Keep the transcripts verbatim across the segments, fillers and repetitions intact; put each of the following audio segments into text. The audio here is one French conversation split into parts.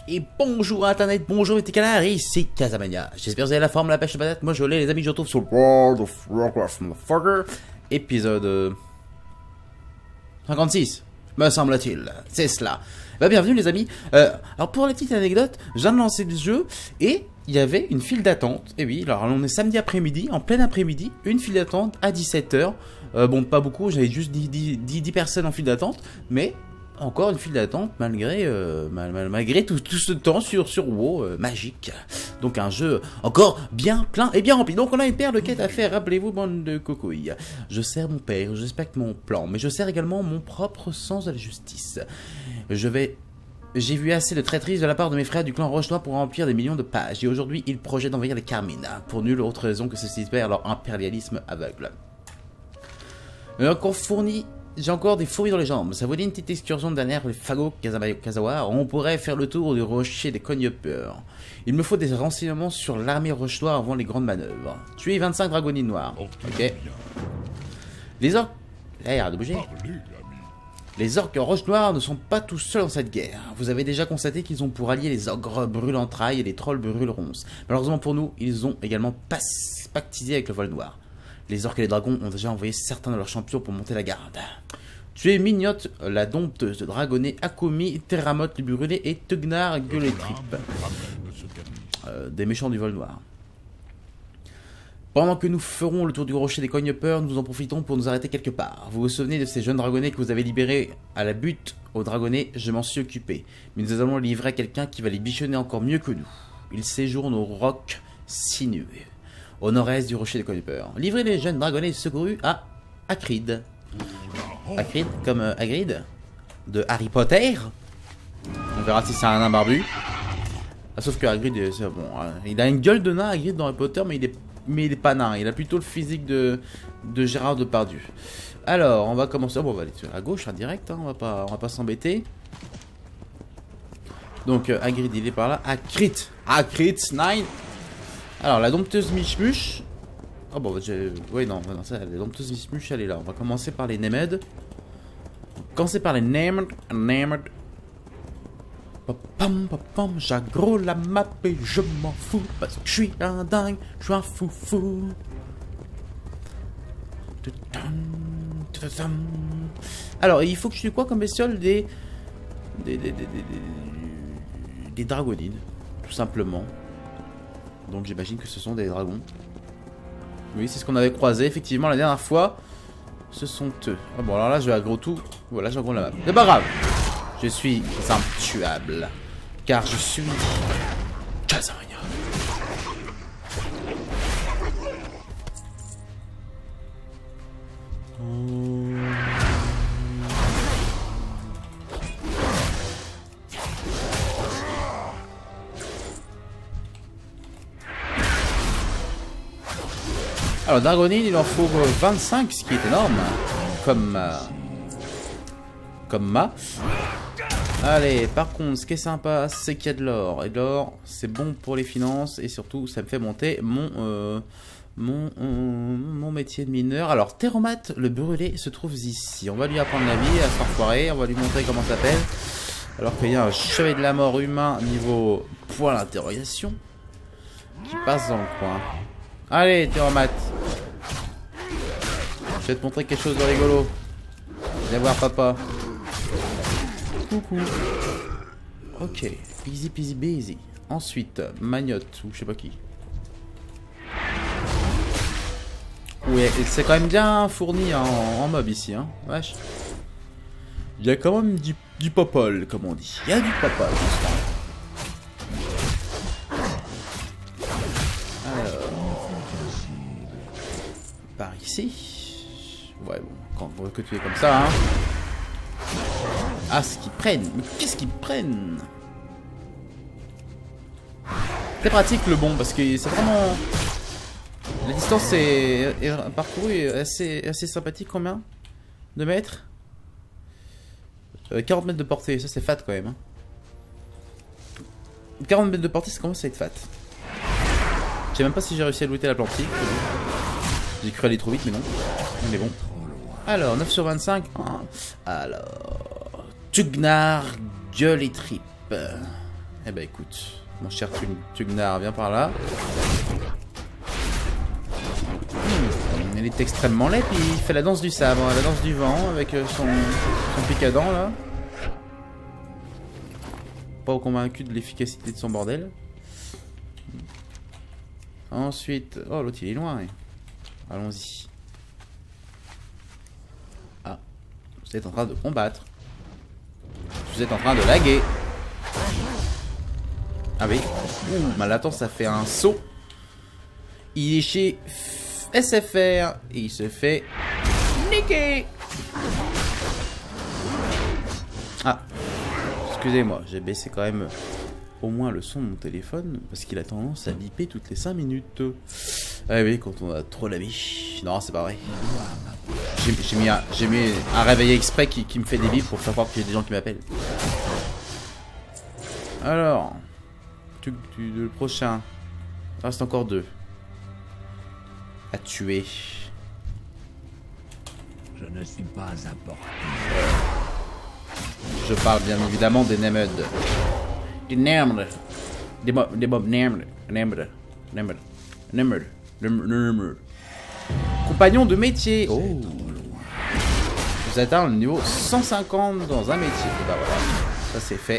Et bonjour Internet, bonjour les petits canards, ici Casamania. J'espère que vous avez la forme, la pêche, la patate. Moi je l'ai les amis, je retrouve sur World of Warcraft Motherfucker. Épisode euh, cinquante-six, me semble-t-il. C'est cela. Bah bienvenue les amis. Euh, alors pour la petite anecdote, je viens de lancer le jeu et il y avait une file d'attente. Et oui, alors on est samedi après-midi, en plein après-midi, une file d'attente à dix-sept heures. Euh, bon, pas beaucoup, j'avais juste dix personnes en file d'attente, mais encore une file d'attente malgré euh, mal, mal, malgré tout, tout ce temps sur, sur WoW euh, magique. Donc un jeu encore bien plein et bien rempli. Donc on a une paire de quêtes à faire, rappelez-vous bande de cocouilles. Je sers mon père, je respecte mon plan, mais je sers également mon propre sens de la justice. Je vais... J'ai vu assez de traîtrise de la part de mes frères du clan Roche Noir pour remplir des millions de pages. Et aujourd'hui, ils projettent d'envahir les Carmina, pour nulle autre raison que ceci perd leur impérialisme aveugle. J'ai encore fourni... J'ai encore des fourmis dans les jambes. Ça vous dit une petite excursion de dernière pour les fagots Kazawa. On pourrait faire le tour du rocher des cognepeurs. Il me faut des renseignements sur l'armée Roche Noire avant les grandes manœuvres. Tuer vingt-cinq dragonines noirs. Ok. Les orques... Là, il y a de bouger. Les orques Roche Noire ne sont pas tout seuls dans cette guerre. Vous avez déjà constaté qu'ils ont pour alliés les ogres brûle-entrailles et les trolls brûle-ronces. Malheureusement pour nous, ils ont également pactisé avec le voile noir. Les orques et les dragons ont déjà envoyé certains de leurs champions pour monter la garde. Tuer Mignotte, la dompteuse de dragonnet, Akomi, Terramote, le brûlé et Tugnar, gueule et tripe. Euh, des méchants du vol noir. Pendant que nous ferons le tour du rocher des cognepeurs, nous en profitons pour nous arrêter quelque part. Vous vous souvenez de ces jeunes dragonnets que vous avez libérés à la butte au dragonnet? Je m'en suis occupé. Mais nous allons les livrer à quelqu'un qui va les bichonner encore mieux que nous. Il séjourne au roc sinueux, au nord-est du rocher des cognepeurs. Livrez les jeunes dragonnets secourus à Akrid. Akrid, comme euh, Hagrid de Harry Potter. On verra si c'est un nain barbu. Ah, sauf que Hagrid, c'est bon. Hein. Il a une gueule de nain, Hagrid, dans Harry Potter, mais il est, mais il est pas nain. Il a plutôt le physique de, de Gérard Depardieu. Alors, on va commencer. Oh, bon, on va aller à gauche, hein, direct. Hein, on va pas, on va pas s'embêter. Donc, euh, Hagrid, il est par là. Akrid, Akrid, neuf. Alors, la dompteuse Michmuche. Oh bon, j'ai... Oui, non, non ça, la dompteuse Michmuche, elle est là. On va commencer par les Nemed. On va commencer par les Nemed. Nemed. Papam, papam, j'aggro la map et je m'en fous. Parce que je suis un dingue, je suis un foufou. Alors, il faut que je tue quoi comme bestiole? Des... Des... Des... Des... Des, des... des dragonines, tout simplement. Donc j'imagine que ce sont des dragons. Oui, c'est ce qu'on avait croisé effectivement la dernière fois. Ce sont eux. Ah bon, alors là, je vais aggro tout. Voilà, j'aggro la map. C'est pas grave. Je suis intuable. Car je suis Casamania. Alors, dragonine, il en faut vingt-cinq, ce qui est énorme. Comme... Euh, comme ma. Allez, par contre, ce qui est sympa, c'est qu'il y a de l'or. Et de l'or, c'est bon pour les finances. Et surtout, ça me fait monter mon... Euh, mon, euh, mon métier de mineur. Alors, Teromate, le brûlé, se trouve ici. On va lui apprendre la vie à se enfoirer. On va lui montrer comment ça s'appelle. Alors qu'il y a un chevalier de la mort humain niveau point d'interrogation qui passe dans le coin. Allez, Teromate. Je vais te montrer quelque chose de rigolo. Viens voir papa. Coucou. Ok. Easy peasy busy. Ensuite, Magnotte ou je sais pas qui. Ouais, c'est quand même bien fourni en, en mob ici, hein. Wesh. Il y a quand même du, du popol, comme on dit. Il y a du popol. Par ici. Ouais, bon, quand on veut que tu es comme ça, hein. Ah, ce qu'ils prennent. Mais qu'est-ce qu'ils prennent? C'est pratique le bon, parce que c'est vraiment... La distance est, est parcourue assez, assez sympathique. Combien de mètres? euh, quarante mètres de portée, ça c'est fat quand même. Hein. quarante mètres de portée, ça commence à être fat. Je sais même pas si j'ai réussi à looter la plante. J'ai cru aller trop vite, mais non. On est bon. Alors, neuf sur vingt-cinq. Alors, Tugnar, gueule et tripe. Eh bah écoute, mon cher Tugnar, viens par là. Hmm, il est extrêmement laid, puis il fait la danse du sabre, la danse du vent avec son, son pic à dents là. Pas convaincu de l'efficacité de son bordel. Ensuite, oh l'autre il est loin. Ouais. Allons-y. Ah, vous êtes en train de combattre. Vous êtes en train de laguer. Ah oui. Ouh, mais attends, ça fait un saut. Il est chez S F R et il se fait niquer. Ah, excusez-moi, j'ai baissé quand même au moins le son de mon téléphone parce qu'il a tendance à biper toutes les cinq minutes. Ah oui, quand on a trop la vie. Non, c'est pas vrai. J'ai mis, un, mis un réveil exprès qui, qui me fait des bips pour faire croire qu'il y a des gens qui m'appellent. Alors, tu, tu, le prochain. Il reste encore deux. À tuer. Je ne suis pas à portée. Je parle bien évidemment des Nemud. Des Nemud. Des mobs, des mobs Nemud. Nemud. Nemud. Nemud. Nemud. Compagnon de métier. Oh. Vous atteint le niveau cent cinquante dans un métier. Et bah voilà. Ça c'est fait.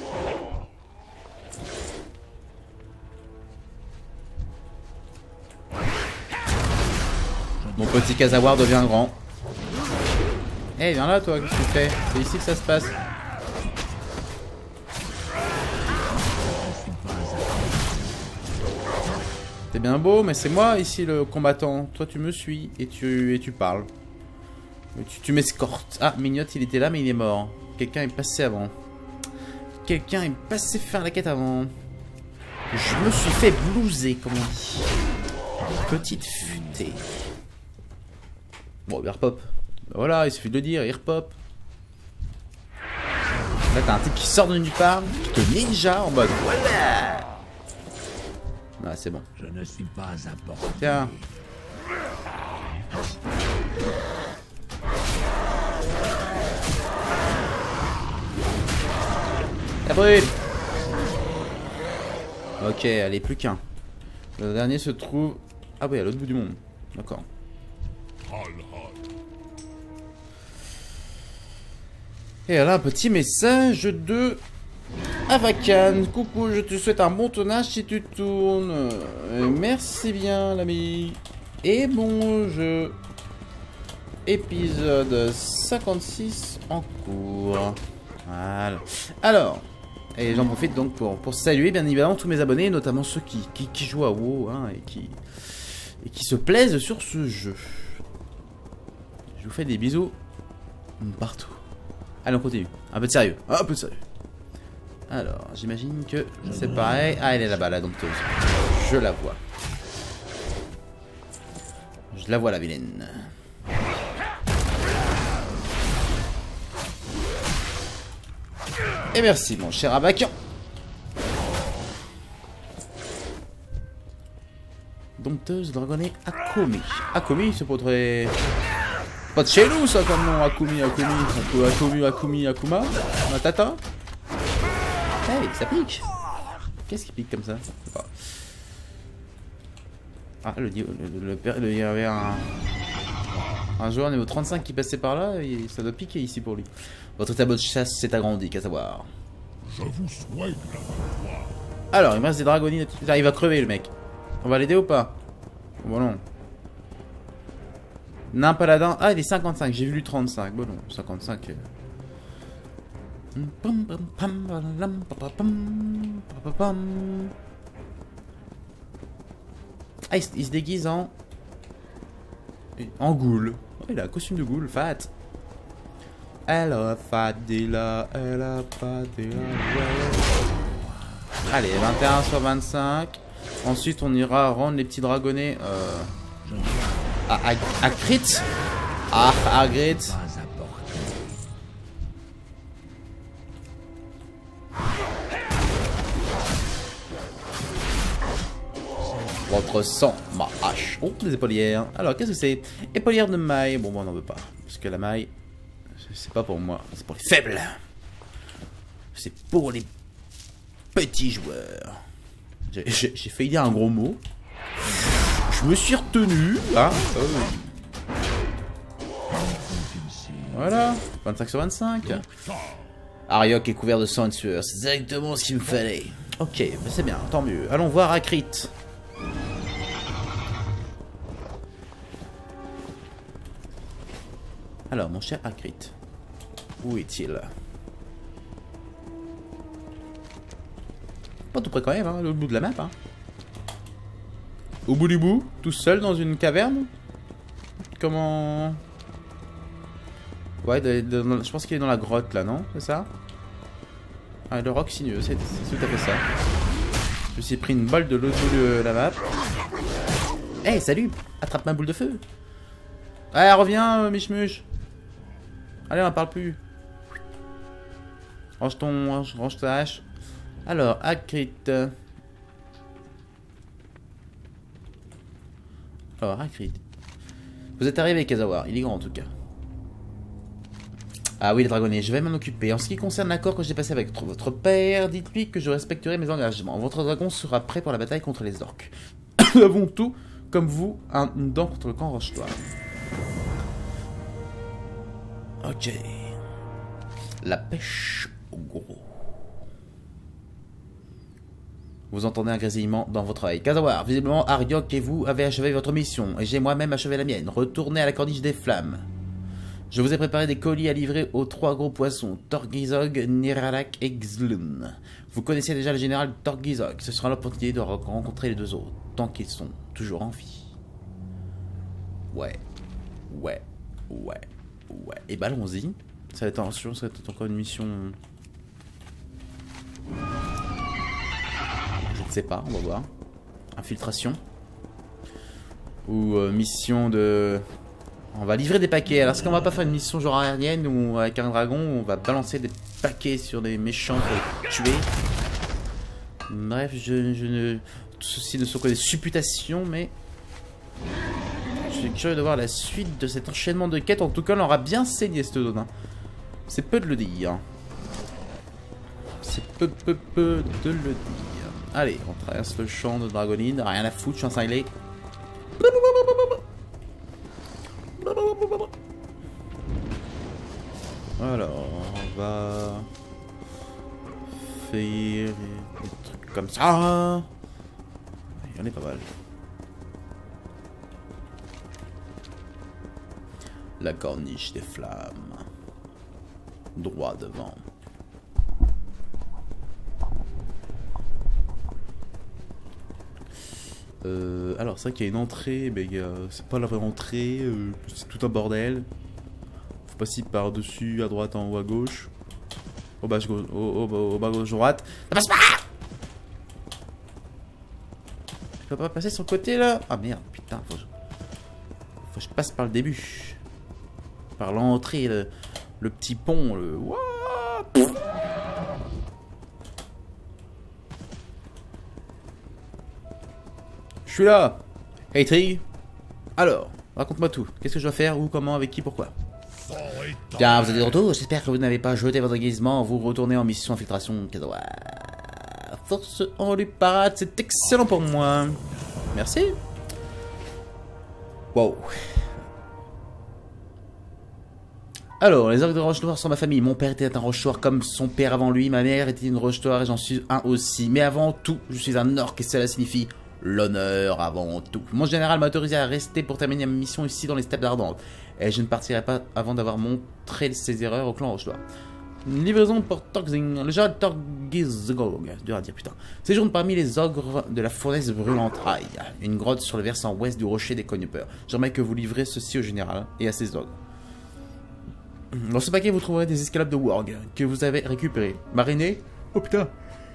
Mon petit Kazawar devient grand. Eh, hey, viens là, toi, qu'est-ce que tu fais? C'est ici que ça se passe. T'es bien beau, mais c'est moi ici le combattant. Toi, tu me suis et tu, et tu parles. Et tu, tu m'escortes. Ah, Mignotte, il était là, mais il est mort. Quelqu'un est passé avant. Quelqu'un est passé faire la quête avant. Je me suis fait blouser, comme on dit. Petite futée. Bon, il repop. Ben voilà, il suffit de le dire, il repop. Là, t'as un type qui sort de nulle part, qui te ninja en mode voilà. Ah, c'est bon. Je ne suis pas à portée. Tiens. Ça brûle. Ok, allez, plus qu'un. Le dernier se trouve... Ah oui, à l'autre bout du monde. D'accord. Et là, un petit message de Avakan. Coucou, je te souhaite un bon tournage si tu tournes. Euh, merci bien, l'ami. Et bon jeu. Épisode cinquante-six en cours. Voilà. Alors, et j'en profite donc pour, pour saluer bien évidemment tous mes abonnés, notamment ceux qui, qui, qui jouent à WoW hein, et, qui, et qui se plaisent sur ce jeu. Je vous fais des bisous partout. Allez, on continue. Un peu de sérieux. Un peu de sérieux. Alors, j'imagine que c'est pareil. Ah, elle est là-bas, la dompteuse. Je la vois. Je la vois, la vilaine. Et merci, mon cher Abakian. Dompteuse, dragonnet, Akomi. Akomi, c'est pas très... Pas de chez nous, ça, comme nom. Akumi, Akumi, Akumi, Akumi, Akuma. Matata. Hey, ça pique. Qu'est-ce qui pique comme ça? Pas... Ah, le, le, le, le, il y avait un... Un joueur niveau trente-cinq qui passait par là, et ça doit piquer ici pour lui. Votre tableau de chasse s'est agrandi, qu'à savoir. Je vous souhaite la victoire. Alors, il me reste des dragonines. Là, il va crever, le mec. On va l'aider ou pas? Bon, non. Nain paladin. Ah, il est cinquante-cinq. J'ai vu lui trente-cinq. Bon, non. cinquante-cinq. Ah, il, il se déguise en... En goule. Oh, il a un costume de goule. Fat. Elle a fat là. Elle a fat là. Allez, vingt et un sur vingt-cinq. Ensuite, on ira rendre les petits dragonnets... Euh... À, à, à crit. Ah, à crit. Votre sang, ma hache. Oh, des épaulières. Alors, qu'est-ce que c'est? Épaulières de maille. Bon, moi, on n'en veut pas. Parce que la maille, c'est pas pour moi. C'est pour les faibles. C'est pour les petit joueur. J'ai failli dire un gros mot. Je me suis retenu. Hein oh. Voilà. vingt-cinq sur vingt-cinq. Ariok est couvert de sang et de sueur. C'est exactement ce qu'il me fallait. Ok, bah c'est bien, tant mieux. Allons voir Akrit. Alors, mon cher Akrit. Où est-il? Pas tout près quand même, hein, l'autre bout de la map. Hein. Au bout du bout, tout seul dans une caverne. Comment... Ouais, de, de, de, je pense qu'il est dans la grotte là, non? C'est ça? Ah, le roc sinueux, c'est tout à fait ça. Je me suis pris une balle de l'autre bout de la map. Hey, salut! Attrape ma boule de feu! Allez, reviens, Michmuch! Allez, on en parle plus. Range ton... Range, range ta hache. Alors, Akrit. Alors, Akrit. Vous êtes arrivé, Kazawar. Il est grand en tout cas. Ah oui, les dragonniers, je vais m'en occuper. En ce qui concerne l'accord que j'ai passé avec votre père, dites-lui que je respecterai mes engagements. Votre dragon sera prêt pour la bataille contre les orques. Nous avons tout, comme vous, un, une dent contre le camp Rochetoir. Ok. La pêche au gros. Vous entendez un grésillement dans votre oreille. Kazawar, visiblement, Ariok et vous avez achevé votre mission, et j'ai moi-même achevé la mienne. Retournez à la corniche des flammes. Je vous ai préparé des colis à livrer aux trois gros poissons, Torgizog, Niralak et Xlun. Vous connaissez déjà le général Torgizog. Ce sera l'opportunité de rencontrer les deux autres, tant qu'ils sont toujours en vie. Ouais, ouais, ouais, ouais. Et bah allons-y. Ça va être, attention, ça va être encore une mission... Je ne sais pas, on va voir. Infiltration. Ou euh, mission de... On va livrer des paquets. Alors, est-ce qu'on va pas faire une mission genre aérienne ou avec un dragon où on va balancer des paquets sur des méchants pour les tuer? Bref, je, je ne... Tout ceci ne sont que des supputations, mais... Je suis curieux de voir la suite de cet enchaînement de quêtes. En tout cas, on aura bien saigné cette zone. Hein. C'est peu de le dire. C'est peu, peu, peu de le dire. Allez, on traverse le champ de Dragonide. Rien à foutre, je suis un cinglé. Alors, on va faire des trucs comme ça. Il y en a pas mal. La corniche des flammes. Droit devant. Euh, alors c'est vrai qu'il y a une entrée, mais euh, c'est pas la vraie entrée, euh, c'est tout un bordel. Faut passer par dessus, à droite, en haut, à gauche. Au bas, gauche, au, au, au, au bas, gauche, droite. Ça passe pas! Je peux pas passer sur le côté là? Ah merde, putain, faut que je, faut que je passe par le début. Par l'entrée, le, le petit pont, le... What? Je suis là. Hey Trig. Alors, raconte-moi tout. Qu'est-ce que je dois faire? Où, comment, avec qui, pourquoi? Bien, vous êtes de retour. J'espère que vous n'avez pas jeté votre déguisement. Vous retournez en mission infiltration. Force en lui parade, c'est excellent pour moi. Merci. Wow. Alors, les orques de Rochetoir sont ma famille. Mon père était un Rochetoir comme son père avant lui. Ma mère était une Rochetoir et j'en suis un aussi. Mais avant tout, je suis un orque et cela signifie l'honneur avant tout. Mon général m'a autorisé à rester pour terminer ma mission ici dans les steppes ardentes. Et je ne partirai pas avant d'avoir montré ses erreurs au clan Rochetoir. Une livraison pour Torgzing, le général Torgizog, dur à dire putain. Séjourne parmi les ogres de la fournaise brûlantraille. Une grotte sur le versant ouest du rocher des Cognepeurs. J'aimerais que vous livrez ceci au général et à ses ogres. Dans ce paquet, vous trouverez des escalopes de Warg que vous avez récupérées. Marinées. Oh putain.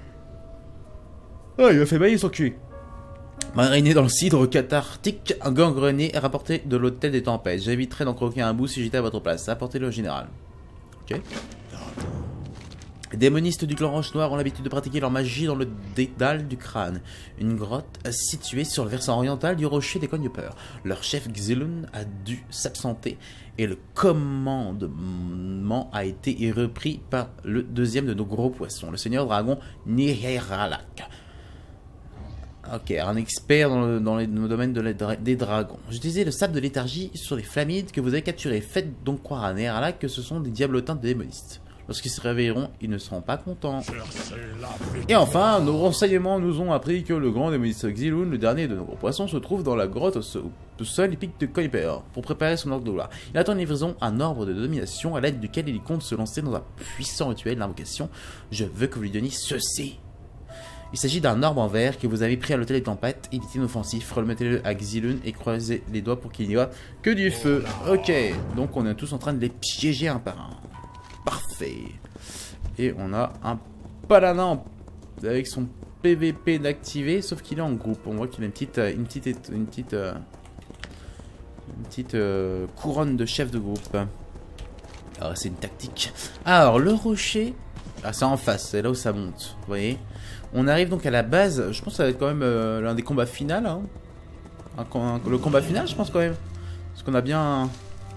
Ah, il m'a fait bailler son cul. Mariné dans le cidre cathartique, un gangrené est rapporté de l'hôtel des tempêtes. J'éviterais d'en croquer un bout si j'étais à votre place. Apportez-le au général. Ok. Les démonistes du clan Roche Noire ont l'habitude de pratiquer leur magie dans le dédale du crâne, une grotte située sur le versant oriental du rocher des Cognepeurs. Leur chef Xilun a dû s'absenter et le commandement a été repris par le deuxième de nos gros poissons, le seigneur dragon Nihiralak. Ok, un expert dans le, dans les, dans le domaine de la, des dragons. J'utilisais le sable de léthargie sur les flamides que vous avez capturés. Faites donc croire à Nihiralak que ce sont des diablotins de démonistes. Lorsqu'ils se réveilleront, ils ne seront pas contents. Et enfin, nos renseignements nous ont appris que le grand démoniste Xilun, le dernier de nos gros poissons, se trouve dans la grotte au sol, au sol épique de Kuiper pour préparer son ordre de gloire. Il attend une livraison, un ordre de domination à l'aide duquel il compte se lancer dans un puissant rituel d'invocation. Je veux que vous lui donniez ceci. Il s'agit d'un orbe en verre que vous avez pris à l'hôtel des tempêtes. Il est inoffensif. Remettez-le à Xilun et croisez les doigts pour qu'il n'y ait que du feu. Ok, donc on est tous en train de les piéger un par un. Parfait. Et on a un paladin avec son P V P d'activer, sauf qu'il est en groupe. On voit qu'il a une petite, une petite, une petite, une petite euh, couronne de chef de groupe. Alors c'est une tactique. Alors le rocher, ah, c'est en face, c'est là où ça monte. Vous voyez. On arrive donc à la base. Je pense que ça va être quand même euh, l'un des combats finaux. Hein. Un, un, le combat final, je pense quand même, parce qu'on a bien.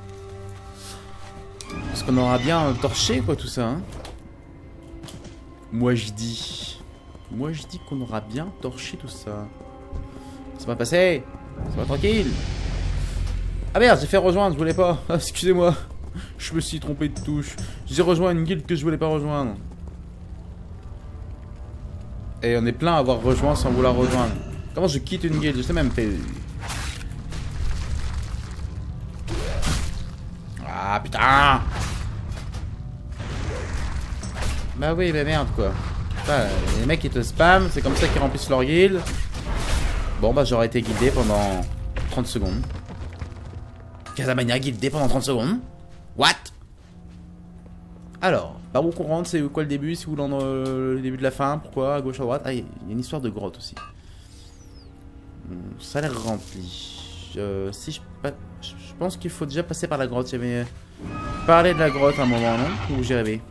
Parce qu'on aura bien torché quoi tout ça hein. Moi je dis Moi je dis qu'on aura bien torché tout ça. Ça va passer. Ça va tranquille. Ah merde, j'ai fait rejoindre, je voulais pas. Ah, excusez-moi. Je me suis trompé de touche. J'ai rejoint une guilde que je voulais pas rejoindre. Et on est plein à avoir rejoint sans vouloir rejoindre. Comment je quitte une guilde? Je sais même pas. Ah putain. Bah oui, bah merde quoi. Enfin, les mecs ils te spam, c'est comme ça qu'ils remplissent leur guild. Bon bah j'aurais été guidé pendant trente secondes. Casamania guidé pendant trente secondes. What? Alors, par où qu'on rentre, c'est quoi le début? Si vous voulez le début de la fin, pourquoi? À gauche, à droite? Ah, il y a une histoire de grotte aussi. Ça a l'air rempli. Euh, si je, je pense qu'il faut déjà passer par la grotte. J'avais parlé de la grotte à un moment, non? Ou j'ai rêvé?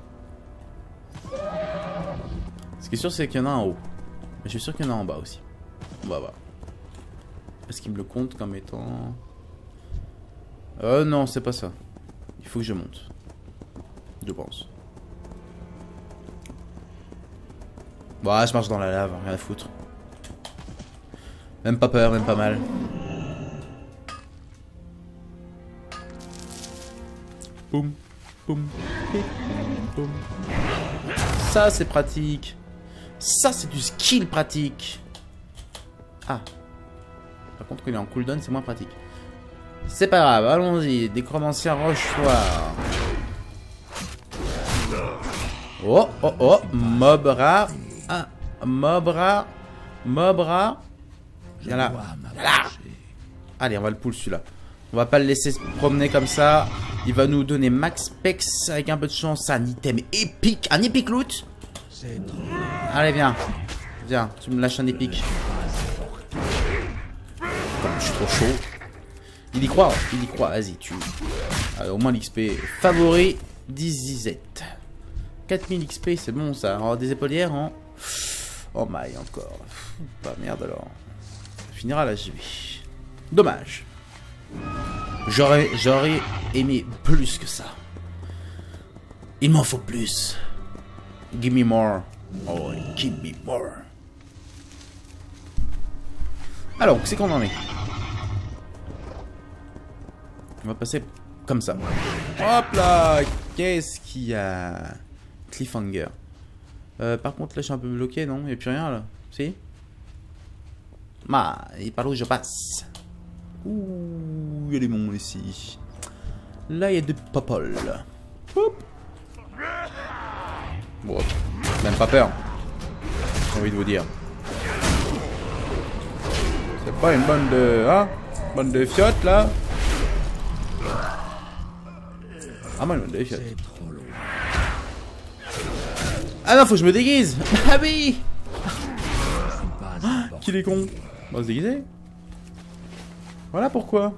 Ce qui est sûr, c'est qu'il y en a en haut. Mais je suis sûr qu'il y en a en bas aussi. On va voir. Est-ce qu'il me le compte comme étant... Euh, non, c'est pas ça. Il faut que je monte. Je pense. Bon, je marche dans la lave, rien à foutre. Même pas peur, même pas mal. Boum, boum, boum. Ça, c'est pratique. Ça, c'est du skill pratique. Ah. Par contre, quand il est en cooldown, c'est moins pratique. C'est pas grave, allons-y. Décromancien roche-soir. Oh, oh, oh. Mobra. Ah, Mobra. Mobra. Viens là. Viens là. Allez, on va le pull celui-là. On va pas le laisser se promener comme ça. Il va nous donner max pex avec un peu de chance. Un item épique. Un épique loot. Allez, viens. Viens, tu me lâches un épique. Je suis trop chaud. Il y croit, il y croit. Vas-y, tu. Alors, au moins l'X P favori d'Izizette. quatre mille X P, c'est bon ça. Alors, des épaulières en. Oh my, encore. Pas merde alors. Ça finira la G V. Dommage. J'aurais, j'aurais aimé plus que ça. Il m'en faut plus. Give me more. Oh, give me more. Alors, c'est qu'on en est. On va passer comme ça. Hop là. Qu'est-ce qu'il y a? Cliffhanger. Euh, par contre, là, je suis un peu bloqué, non? Il n'y a plus rien, là. Si? Ah, et par où je passe? Ouh, il y a des monstres ici. Là, il y a des popoles. Hop. Bon, même pas peur. J'ai envie de vous dire. C'est pas une bande de... Hein? Bande de fiottes, là? Ah, moi, une bande de fiottes. Ah non, faut que je me déguise. Ah oui. Ah, qu'il est con. On va se déguiser. Voilà pourquoi.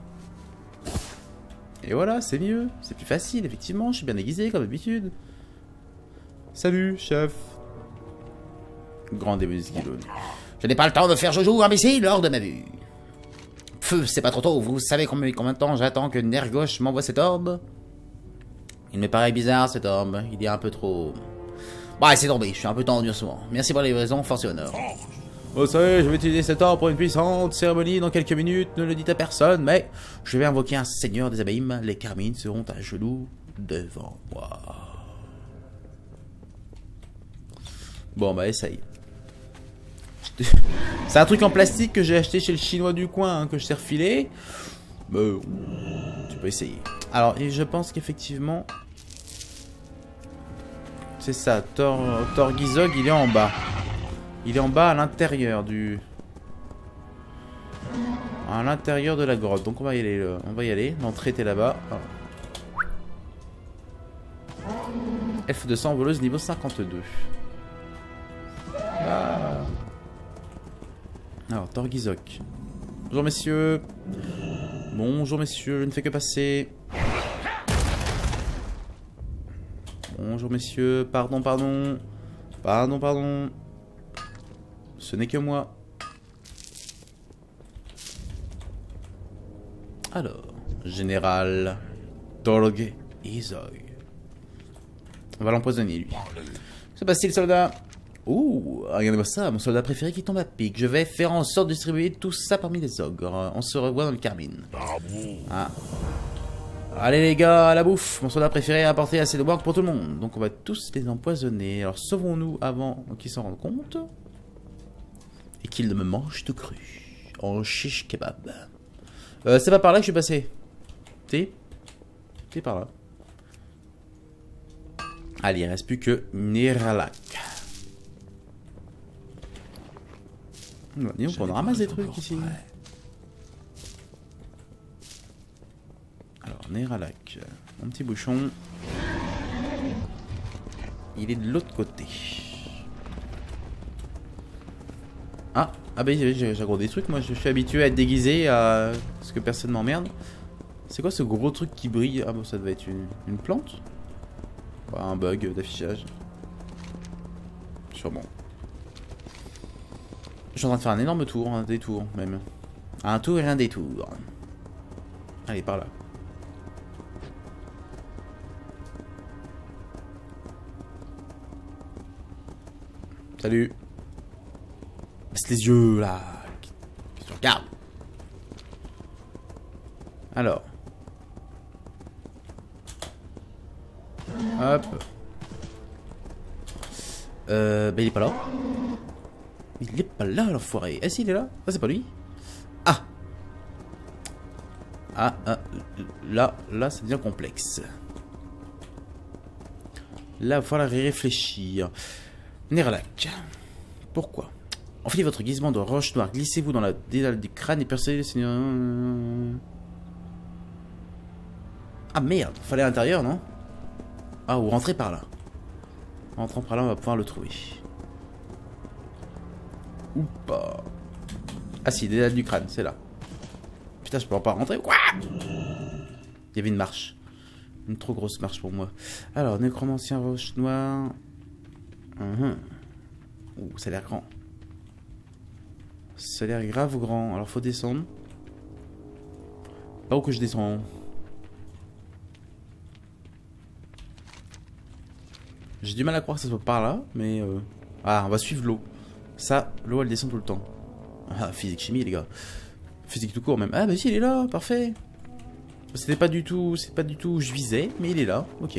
Et voilà, c'est mieux. C'est plus facile, effectivement. Je suis bien déguisé, comme d'habitude. Salut, chef. Grand démon Skylone. Je n'ai pas le temps de faire joujou, imbécile, hors de ma vue. Pfff, c'est pas trop tôt. Vous savez combien, combien de temps j'attends que Nergosh m'envoie cet orbe? Il me paraît bizarre, cet orbe. Il est un peu trop... Bah, c'est tombé. Je suis un peu tendu en ce moment. Merci pour les livraisons, force et honneur. Vous savez, je vais utiliser cet orbe pour une puissante cérémonie dans quelques minutes. Ne le dites à personne, mais je vais invoquer un seigneur des abîmes. Les Carmines seront à genoux devant moi. Bon, bah, essaye. C'est un truc en plastique que j'ai acheté chez le chinois du coin, hein, que je sais refiler. Mais tu peux essayer. Alors, et je pense qu'effectivement... C'est ça, Thor, Thor Gizog, il est en bas. Il est en bas à l'intérieur du... À l'intérieur de la grotte. Donc on va y aller. Là. On va y aller. L'entrée était là-bas. Elfe de sang, voleuse niveau cinquante-deux. Ah. Alors, Thor Gizog. Bonjour messieurs. Bonjour messieurs, je ne fais que passer. Bonjour messieurs, pardon, pardon. Pardon, pardon. Ce n'est que moi. Alors, Général Thorg Gizog. On va l'empoisonner lui. Se passe-t-il, soldat? Ouh, regardez-moi ça, mon soldat préféré qui tombe à pic. Je vais faire en sorte de distribuer tout ça parmi les ogres. On se revoit dans le Carmine. Ah. Allez les gars, à la bouffe. Mon soldat préféré a apporté assez de boire pour tout le monde. Donc on va tous les empoisonner. Alors sauvons-nous avant qu'ils s'en rendent compte. Et qu'ils ne me mangent tout cru. En shish kebab. Euh, c'est pas par là que je suis passé. T'es T'es par là. Allez, il reste plus que Niralak. Dis donc, on ramasse des trucs ici. Alors, Niralak, mon petit bouchon. Il est de l'autre côté. Ah, ah bah j'ai gros des trucs. Moi, je suis habitué à être déguisé, à ce que personne m'emmerde. C'est quoi ce gros truc qui brille? Ah bon, ça devait être une, une plante. Bah, un bug d'affichage. Sûrement. Je suis en train de faire un énorme tour, un détour même. Un tour et un détour. Allez, par là. Salut. Baisse les yeux là. Qu'est-ce que tu regardes? Alors. Hop. Euh, bah il est pas là. Il est pas là l'enfoiré. Ah si il est là. Ah c'est pas lui. Ah. Ah, ah. Là, là ça devient complexe. Là il va falloir y réfléchir. Niralak. Pourquoi? Enfilez votre guisement de roche noire. Glissez-vous dans la dédale du crâne et percez le seigneur. Ah merde. Fallait à l'intérieur non? Ah ou rentrer par là. En rentrant par là on va pouvoir le trouver. Ou pas. Ah si, dédale du crâne, c'est là. Putain, je peux pas rentrer. Quoi? Il y avait une marche. Une trop grosse marche pour moi. Alors, nécromancien roche noire. Uh-huh. Ouh, ça a l'air grand. Ça a l'air grave grand. Alors, faut descendre. Pas où que je descends. J'ai du mal à croire que ça soit par là, mais... Euh... Ah, on va suivre l'eau. Ça, l'eau, elle descend tout le temps. Ah, physique-chimie, les gars. Physique tout court, même. Ah, bah si, il est là, parfait. C'était pas du tout... C'est pas du tout où je visais, mais il est là. Ok.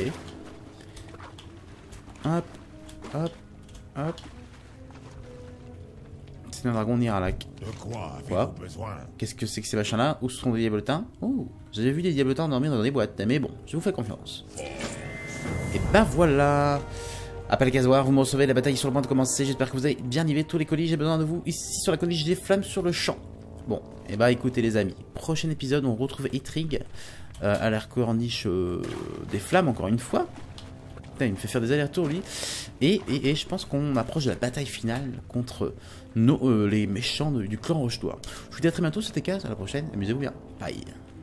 Hop. Hop. Hop. C'est un dragon Niralak. De quoi Quoi? Qu'est-ce que c'est que ces machins-là? Où sont les diablotins? Oh, j'avais vu des diablotins dormir dans des boîtes. Mais bon, je vous fais confiance. Et bah voilà. Appel Casoir, vous me recevez, la bataille est sur le point de commencer. J'espère que vous avez bien livré tous les colis. J'ai besoin de vous ici sur la colline des flammes sur le champ. Bon, et bah écoutez les amis. Prochain épisode, on retrouve Eitrig euh, à l'air corniche euh, des flammes encore une fois. Putain, il me fait faire des allers-retours lui. Et, et, et je pense qu'on approche de la bataille finale contre nos, euh, les méchants de, du clan Roche-Noire. Je vous dis à très bientôt, c'était Kaz, à la prochaine. Amusez-vous bien. Bye.